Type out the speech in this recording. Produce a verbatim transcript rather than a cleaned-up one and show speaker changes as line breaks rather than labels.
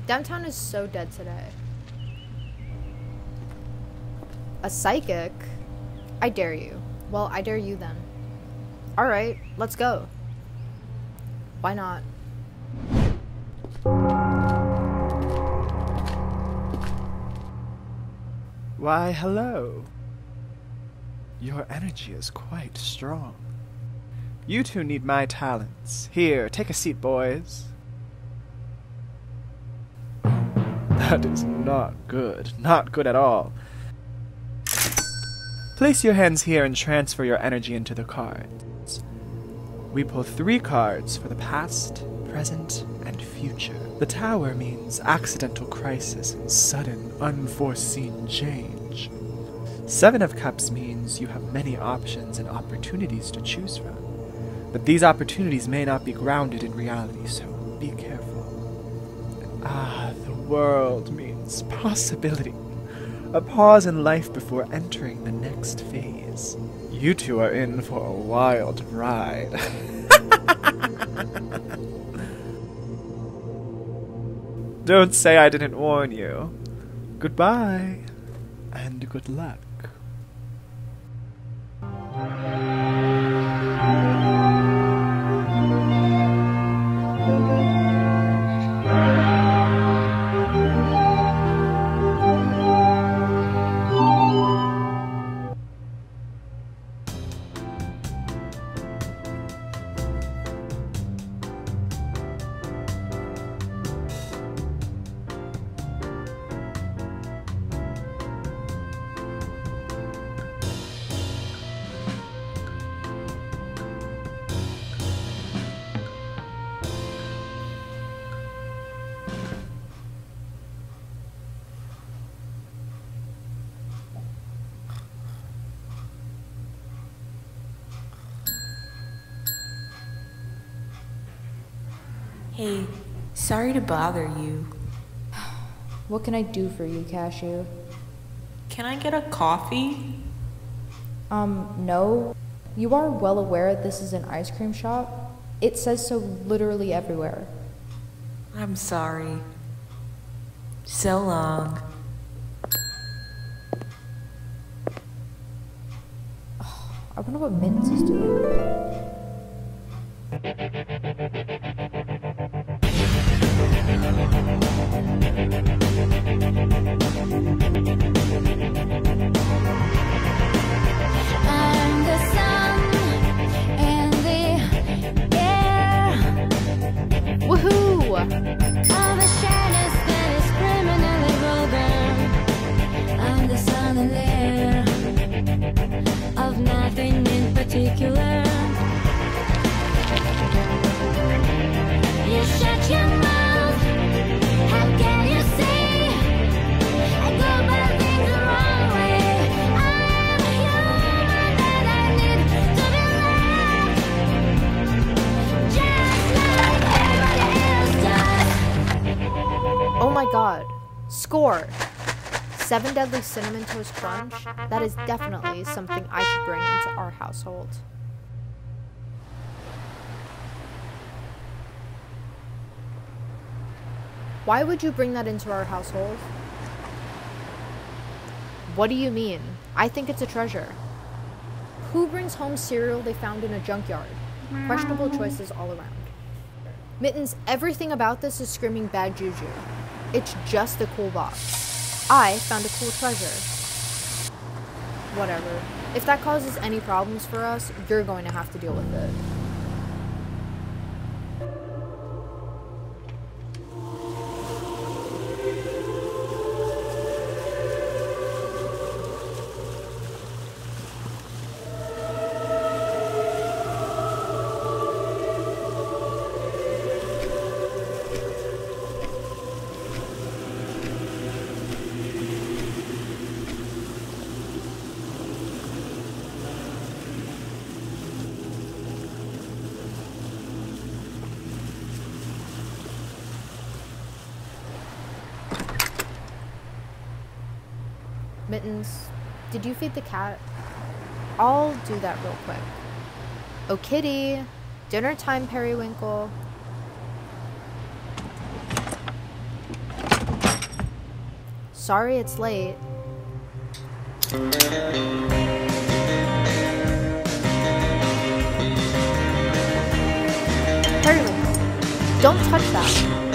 Downtown is so dead today. A psychic? I dare you. Well, I dare you then. Alright, let's go. Why not?
Why, hello. Your energy is quite strong. You two need my talents. Here, take a seat, boys. That is not good. Not good at all. Place your hands here and transfer your energy into the cards. We pull three cards for the past, present, and future. The Tower means accidental crisis and sudden, unforeseen change. Seven of Cups means you have many options and opportunities to choose from. But these opportunities may not be grounded in reality, so be careful. Ah, the World means possibility. A pause in life before entering the next phase. You two are in for a wild ride. Don't say I didn't warn you. Goodbye, and good luck.
Hey, sorry to bother you.
What can I do for you, Cashew?
Can I get a coffee?
Um, no. You are well aware this is an ice cream shop. It says so literally everywhere.
I'm sorry. So long.
I wonder what Mittens is doing.
I'm the sun and the air.
Woohoo!
All the shyness that is criminally vulgar. I'm the sun and air of nothing in particular. You shut your mouth. How can you say I go about things the wrong way? I'm human and I need to be loved, just like everybody else does.
Oh my god. Score! Seven Deadly Cinnamon Toast Crunch? That is definitely something I should bring into our household. Why would you bring that into our household? What do you mean? I think it's a treasure. Who brings home cereal they found in a junkyard? Questionable choices all around. Mittens, everything about this is screaming bad juju. It's just a cool box. I found a cool treasure. Whatever. If that causes any problems for us, you're going to have to deal with it. Mittens, did you feed the cat? I'll do that real quick. Oh, kitty. Dinner time, Periwinkle. Sorry it's late. Hurry, don't touch that.